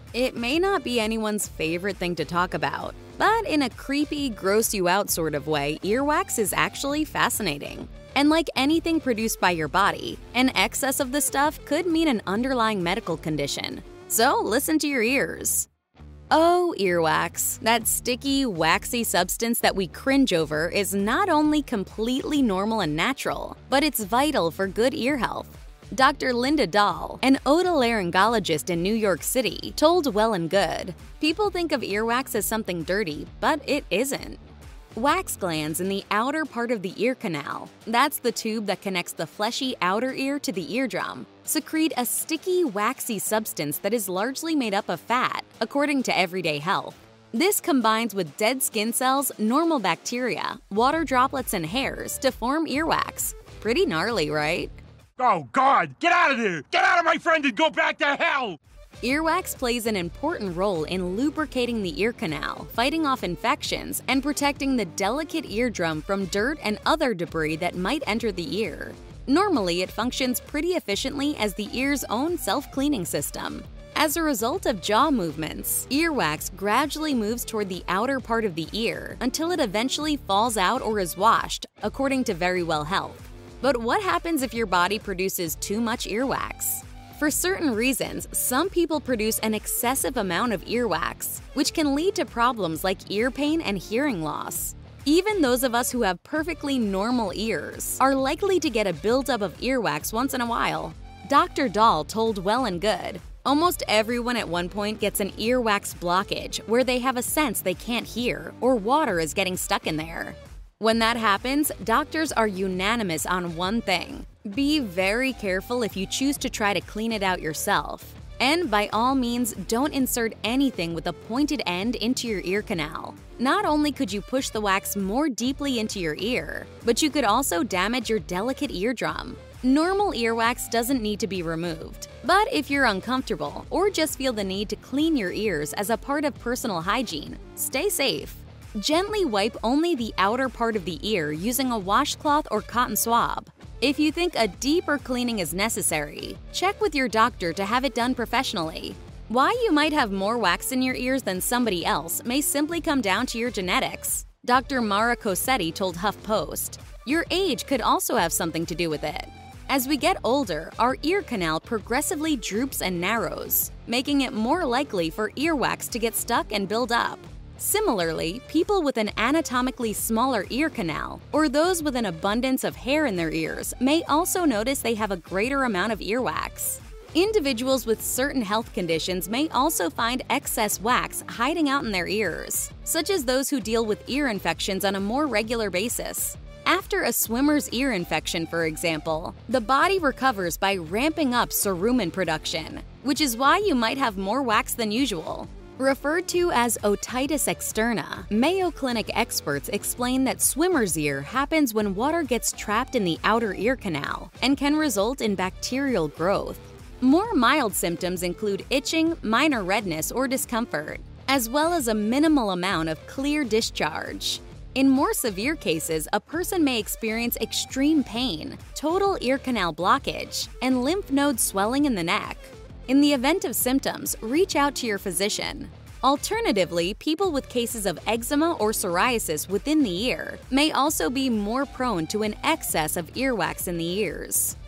It may not be anyone's favorite thing to talk about, but in a creepy, gross you out sort of way, earwax is actually fascinating. And like anything produced by your body, an excess of the stuff could mean an underlying medical condition. So listen to your ears. Oh, earwax, that sticky, waxy substance that we cringe over is not only completely normal and natural, but it's vital for good ear health. Dr. Linda Dahl, an otolaryngologist in New York City, told Well and Good, "People think of earwax as something dirty, but it isn't." Wax glands in the outer part of the ear canal, that's the tube that connects the fleshy outer ear to the eardrum, secrete a sticky, waxy substance that is largely made up of fat, according to Everyday Health. This combines with dead skin cells, normal bacteria, water droplets, and hairs to form earwax. Pretty gnarly, right? Oh God, get out of there! Get out of my friend and go back to hell! Earwax plays an important role in lubricating the ear canal, fighting off infections, and protecting the delicate eardrum from dirt and other debris that might enter the ear. Normally, it functions pretty efficiently as the ear's own self-cleaning system. As a result of jaw movements, earwax gradually moves toward the outer part of the ear until it eventually falls out or is washed, according to Verywell Health. But what happens if your body produces too much earwax? For certain reasons, some people produce an excessive amount of earwax, which can lead to problems like ear pain and hearing loss. Even those of us who have perfectly normal ears are likely to get a buildup of earwax once in a while. Dr. Dahl told Well and Good, "Almost everyone at one point gets an earwax blockage where they have a sense they can't hear or water is getting stuck in there. When that happens, doctors are unanimous on one thing: be very careful if you choose to try to clean it out yourself. And by all means, don't insert anything with a pointed end into your ear canal. Not only could you push the wax more deeply into your ear, but you could also damage your delicate eardrum. Normal earwax doesn't need to be removed, but if you're uncomfortable or just feel the need to clean your ears as a part of personal hygiene, stay safe. Gently wipe only the outer part of the ear using a washcloth or cotton swab. If you think a deeper cleaning is necessary, check with your doctor to have it done professionally. Why you might have more wax in your ears than somebody else may simply come down to your genetics. Dr. Mara Cosetti told HuffPost, "Your age could also have something to do with it. As we get older, our ear canal progressively droops and narrows, making it more likely for earwax to get stuck and build up. Similarly, people with an anatomically smaller ear canal or those with an abundance of hair in their ears may also notice they have a greater amount of earwax. Individuals with certain health conditions may also find excess wax hiding out in their ears, such as those who deal with ear infections on a more regular basis. After a swimmer's ear infection, for example, the body recovers by ramping up cerumen production, which is why you might have more wax than usual." Referred to as otitis externa, Mayo Clinic experts explain that swimmer's ear happens when water gets trapped in the outer ear canal and can result in bacterial growth. More mild symptoms include itching, minor redness or discomfort, as well as a minimal amount of clear discharge. In more severe cases, a person may experience extreme pain, total ear canal blockage, and lymph node swelling in the neck. In the event of symptoms, reach out to your physician. Alternatively, people with cases of eczema or psoriasis within the ear may also be more prone to an excess of earwax in the ears.